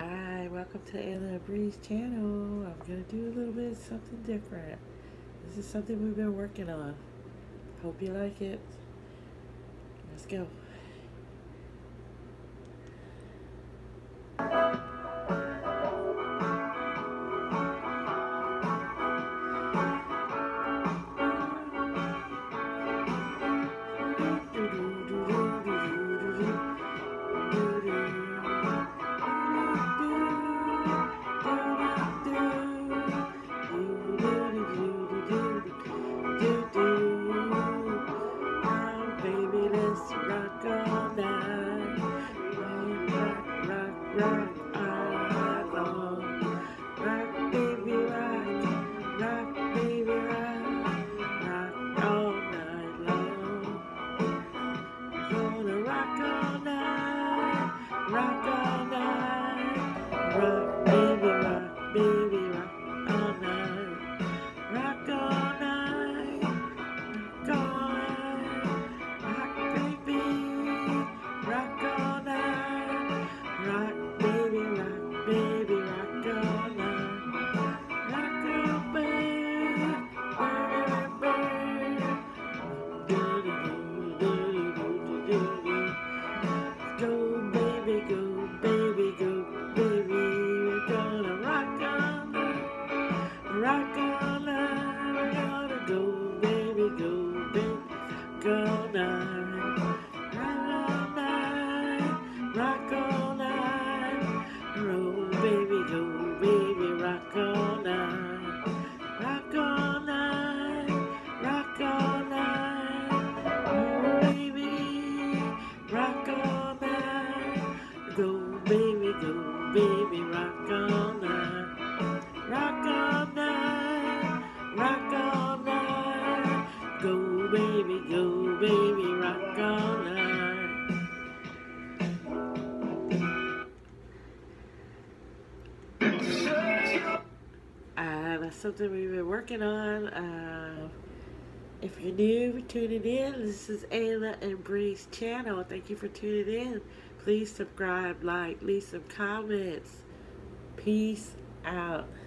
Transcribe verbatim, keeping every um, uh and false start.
Hi, welcome to Ayla Bree's channel. I'm going to do a little bit of something different. This is something we've been working on. Hope you like it. Let's go. Uh, that's something we've been working on. Uh, if you're new, tuning in, this is Ayla and Bree's channel. Thank you for tuning in. Please subscribe, like, leave some comments. Peace out.